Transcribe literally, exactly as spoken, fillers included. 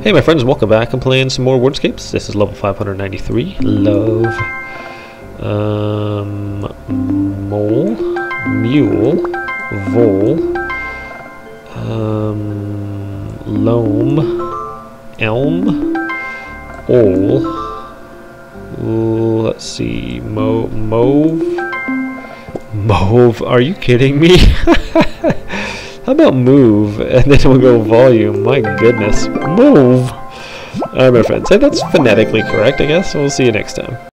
Hey my friends, welcome back. I'm playing some more Wordscapes. This is level five hundred ninety-three. Love. Um, mole. Mule. Vole. Um, loam. Elm. Ole. Ooh, let's see. Mo mauve. Mauve. Are you kidding me? How about move, and then we'll go volume. My goodness. Move! Alright, my friends. Hey, that's phonetically correct, I guess. We'll see you next time.